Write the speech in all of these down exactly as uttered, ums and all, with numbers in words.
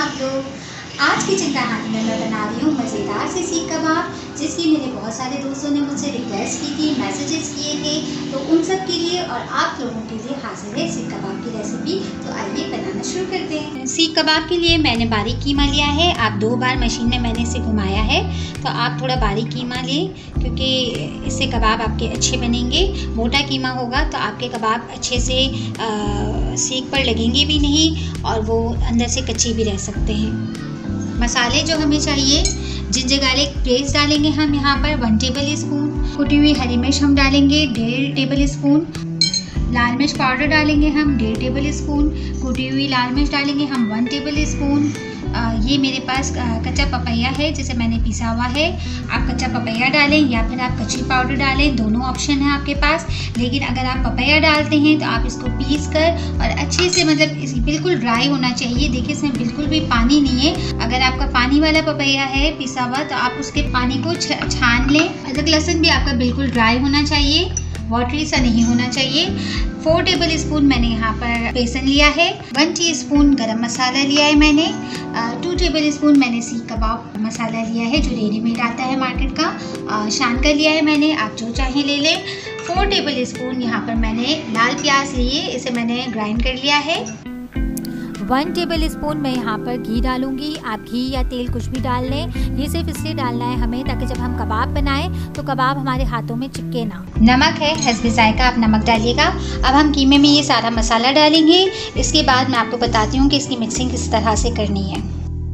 आप लोग। आज किचन कहानी में मैं बना रही हूँ मज़ेदार से सीख कबाब, जिसकी मेरे बहुत सारे दोस्तों ने मुझसे रिक्वेस्ट की थी, मैसेजेस किए थे, तो उन सब के लिए और आप लोगों के लिए हाजिर है सीख कबाब की रेसिपी। तो आइए बनाना शुरू करते हैं। सीख कबाब के लिए मैंने बारीक कीमा लिया है। आप दो बार मशीन में मैंने इसे घुमाया है, तो आप थोड़ा बारीक कीमा लें क्योंकि इससे कबाब आपके अच्छे बनेंगे। मोटा कीमा होगा तो आपके कबाब अच्छे से सीख पर लगेंगे भी नहीं और वो अंदर से कच्चे भी रह सकते हैं। मसाले जो हमें चाहिए, जिंजर गार्लिक पेस्ट डालेंगे हम यहाँ पर वन टेबल स्पून, कुटी हुई हरी मिर्च हम डालेंगे डेढ़ टेबल स्पून, लाल मिर्च पाउडर डालेंगे हम डेढ़ टेबल स्पून, कुटी हुई लाल मिर्च डालेंगे हम वन टेबल स्पून। ये मेरे पास कच्चा पपैया है जिसे मैंने पिसा हुआ है। आप कच्चा पपैया डालें या फिर आप कच्ची पाउडर डालें, दोनों ऑप्शन है आपके पास। लेकिन अगर आप पपैया डालते हैं तो आप इसको पीस कर और अच्छे से, मतलब इस बिल्कुल ड्राई होना चाहिए। देखिए इसमें बिल्कुल भी पानी नहीं है। अगर आपका पानी वाला पपैया है पिसा हुआ तो आप उसके पानी को छान लें। अदरक लहसुन भी आपका बिल्कुल ड्राई होना चाहिए, वाटरी सा नहीं होना चाहिए। फोर टेबल स्पून मैंने यहाँ पर बेसन लिया है। वन टीस्पून गरम मसाला लिया है मैंने। टू टेबल स्पून मैंने सीख कबाब मसाला लिया है जो रेडीमेड आता है मार्केट का। शान का लिया है मैंने, आप जो चाहें ले लें। फोर टेबल स्पून यहाँ पर मैंने लाल प्याज लिए, इसे मैंने ग्राइंड कर लिया है। वन टेबल स्पून मैं यहाँ पर घी डालूंगी। आप घी या तेल कुछ भी डाल लें। ये सिर्फ इसलिए डालना है हमें ताकि जब हम कबाब बनाएं तो कबाब हमारे हाथों में चिपके ना। नमक है, हस्बे जायका आप नमक डालिएगा। अब हम कीमे में ये सारा मसाला डालेंगे। इसके बाद मैं आपको बताती हूँ कि इसकी मिक्सिंग किस तरह से करनी है।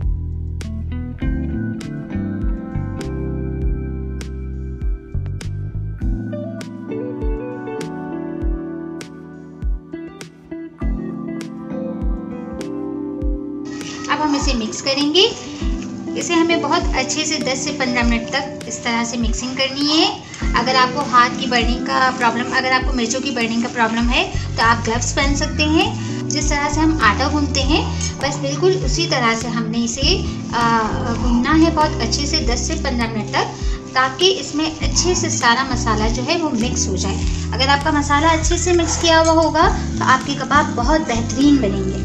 अब हम इसे मिक्स करेंगे। इसे हमें बहुत अच्छे से दस से पंद्रह मिनट तक इस तरह से मिक्सिंग करनी है। अगर आपको हाथ की बर्निंग का प्रॉब्लम, अगर आपको मिर्चों की बर्निंग का प्रॉब्लम है तो आप ग्लव्स पहन सकते हैं। जिस तरह से हम आटा गूंथते हैं बस बिल्कुल उसी तरह से हमने इसे गूंथना है बहुत अच्छे से दस से पंद्रह मिनट तक, ताकि इसमें अच्छे से सारा मसाला जो है वो मिक्स हो जाए। अगर आपका मसाला अच्छे से मिक्स किया हुआ होगा तो आपके कबाब बहुत बेहतरीन बनेंगे।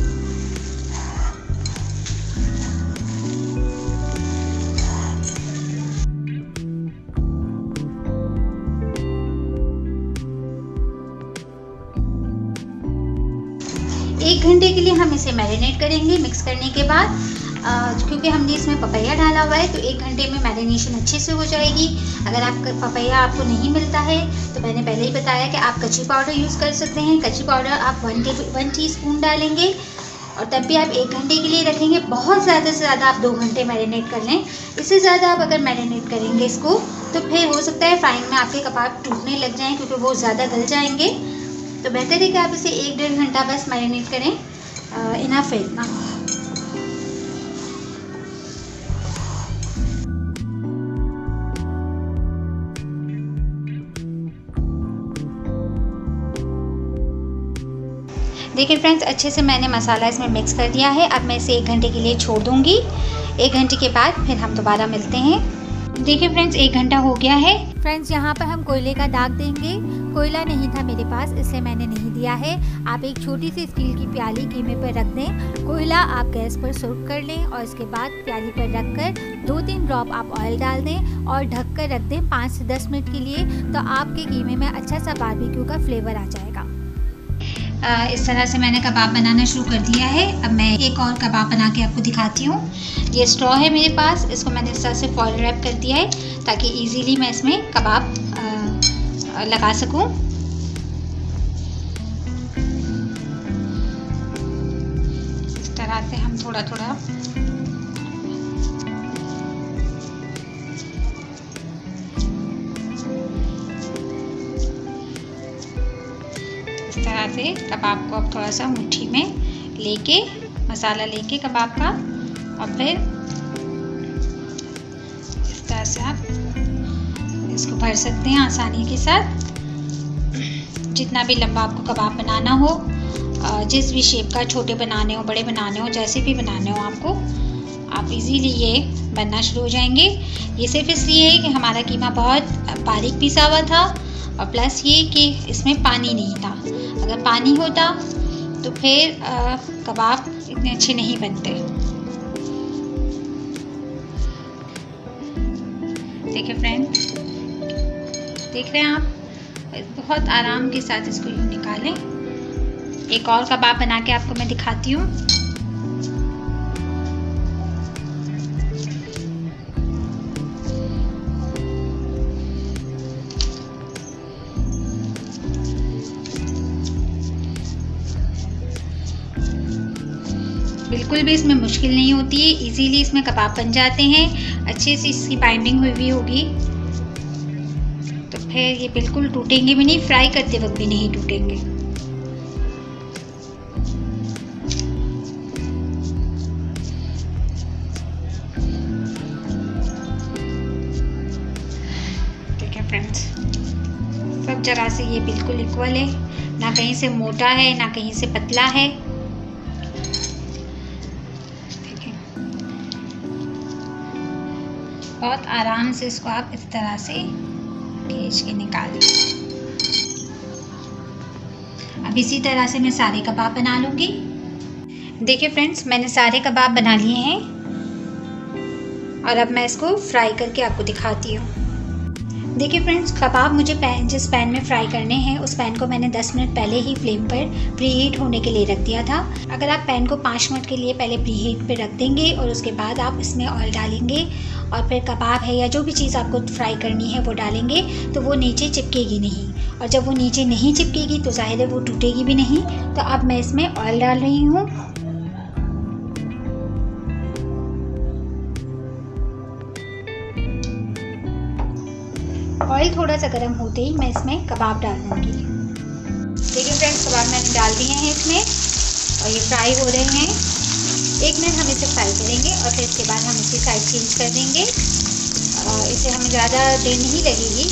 एक घंटे के लिए हम इसे मैरिनेट करेंगे। मिक्स करने के बाद क्योंकि हमने इसमें पपैया डाला हुआ है तो एक घंटे में मैरिनेशन अच्छे से हो जाएगी। अगर आप पपैया आपको नहीं मिलता है तो मैंने पहले ही बताया कि आप कच्ची पाउडर यूज़ कर सकते हैं। कच्ची पाउडर आप वन टे वन टी स्पून डालेंगे और तब भी आप एक घंटे के लिए रखेंगे। बहुत ज़्यादा से ज़्यादा आप दो घंटे मैरिनेट कर लें। इससे ज़्यादा आप अगर मैरिनेट करेंगे इसको तो फिर हो सकता है फ्राइंग में आपके कबाब टूटने लग जाएँ क्योंकि वो ज़्यादा गल जाएंगे। तो बेहतर है कि आप इसे एक डेढ़ घंटा बस मैरिनेट करें, इनफ है इतना। देखिए फ्रेंड्स, अच्छे से मैंने मसाला इसमें मिक्स कर दिया है। अब मैं इसे एक घंटे के लिए छोड़ दूंगी। एक घंटे के बाद फिर हम दोबारा मिलते हैं। देखिए फ्रेंड्स, एक घंटा हो गया है। फ्रेंड्स, यहाँ पर हम कोयले का दाग देंगे। कोयला नहीं था मेरे पास इसलिए मैंने नहीं दिया है। आप एक छोटी सी स्टील की प्याली कीमे पर रख दें। कोयला आप गैस पर सर्व कर लें और इसके बाद प्याली पर रख कर दो तीन ड्रॉप आप ऑयल डाल दें और ढक कर रख दें पाँच से दस मिनट के लिए। तो आपके कीमे में अच्छा सा बारबेक्यू का फ्लेवर आ जाएगा। आ, इस तरह से मैंने कबाब बनाना शुरू कर दिया है। अब मैं एक और कबाब बना के आपको दिखाती हूँ। ये स्ट्रॉ है मेरे पास, इसको मैंने इस तरह से फॉइल रैप कर दिया है ताकि इजीली मैं इसमें कबाब आ, लगा सकूँ। इस तरह से हम थोड़ा थोड़ा इस तरह से कबाब को अब थोड़ा सा मुट्ठी में लेके, मसाला लेके कबाब का, और फिर इस तरह से आप इसको भर सकते हैं आसानी के साथ। जितना भी लंबा आपको कबाब बनाना हो, जिस भी शेप का, छोटे बनाने हो, बड़े बनाने हो, जैसे भी बनाने हो आपको, आप इजीली ये बनना शुरू हो जाएंगे। ये सिर्फ इसलिए है कि हमारा कीमा बहुत बारीक पिसा हुआ था और प्लस ये कि इसमें पानी नहीं था। अगर पानी होता तो फिर आ, कबाब इतने अच्छे नहीं बनते। देखिए फ्रेंड, देख रहे हैं आप, बहुत आराम के साथ इसको यूँ निकालें। एक और कबाब बना के आपको मैं दिखाती हूँ। बिल्कुल भी इसमें मुश्किल नहीं होती है, इजीली इसमें कबाब बन जाते हैं। अच्छे से इसकी बाइंडिंग हुई हुई होगी तो फिर ये बिल्कुल टूटेंगे भी नहीं, फ्राई करते वक्त भी नहीं टूटेंगे। देखिए फ्रेंड्स, सब जगह से ये बिल्कुल इक्वल है, ना कहीं से मोटा है ना कहीं से पतला है। बहुत आराम से इसको आप इस तरह से खींच के निकालें। अब इसी तरह से मैं सारे कबाब बना लूँगी। देखिए फ्रेंड्स, मैंने सारे कबाब बना लिए हैं और अब मैं इसको फ्राई करके आपको दिखाती हूँ। देखिए फ्रेंड्स, कबाब मुझे पैन जिस पैन में फ्राई करने हैं उस पैन को मैंने दस मिनट पहले ही फ्लेम पर प्री हीट होने के लिए रख दिया था। अगर आप पैन को पाँच मिनट के लिए पहले प्री हीट पर रख देंगे और उसके बाद आप इसमें ऑयल डालेंगे और फिर कबाब है या जो भी चीज़ आपको फ्राई करनी है वो डालेंगे तो वो नीचे चिपकेगी नहीं, और जब वो नीचे नहीं चिपकेगी तो जाहिर है वो टूटेगी भी नहीं। तो अब मैं इसमें ऑयल डाल रही हूँ। ऑयल थोड़ा सा गर्म होते ही मैं इसमें कबाब डाल दूँगी। देखिए फ्रेंड्स, कबाब मैंने डाल दिए हैं इसमें और ये फ्राई हो रहे हैं। एक मिनट हम इसे फ्राई करेंगे और फिर इसके बाद हम इसकी साइड चेंज कर देंगे। इसे हमें ज़्यादा देर नहीं लगेगी।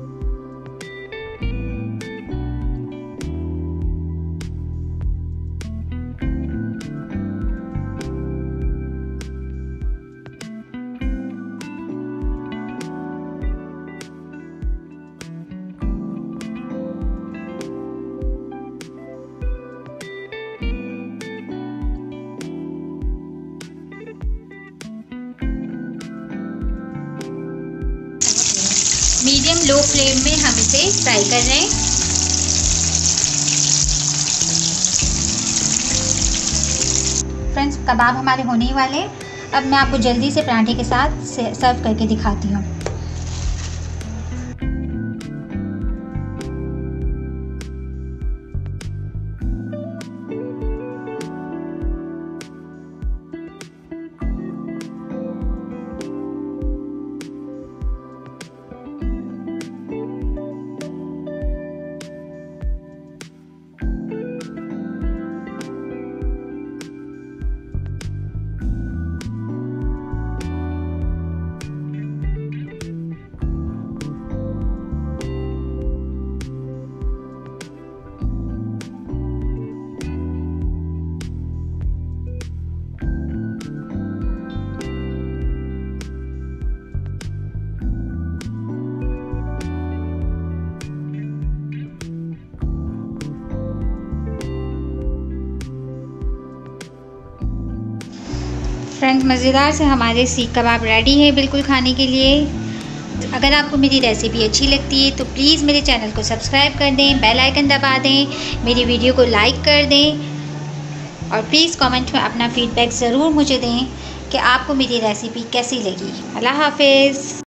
मीडियम लो फ्लेम में हम इसे फ्राई कर रहे हैं। फ्रेंड्स, कबाब हमारे होने ही वाले। अब मैं आपको जल्दी से पराठे के साथ सर्व करके दिखाती हूँ। फ्रेंड्स, मज़ेदार से हमारे सीख कबाब रेडी है बिल्कुल खाने के लिए। अगर आपको मेरी रेसिपी अच्छी लगती है तो प्लीज़ मेरे चैनल को सब्सक्राइब कर दें, बेल आइकन दबा दें, मेरी वीडियो को लाइक कर दें और प्लीज़ कमेंट में अपना फीडबैक ज़रूर मुझे दें कि आपको मेरी रेसिपी कैसी लगी। अल्लाह हाफिज़।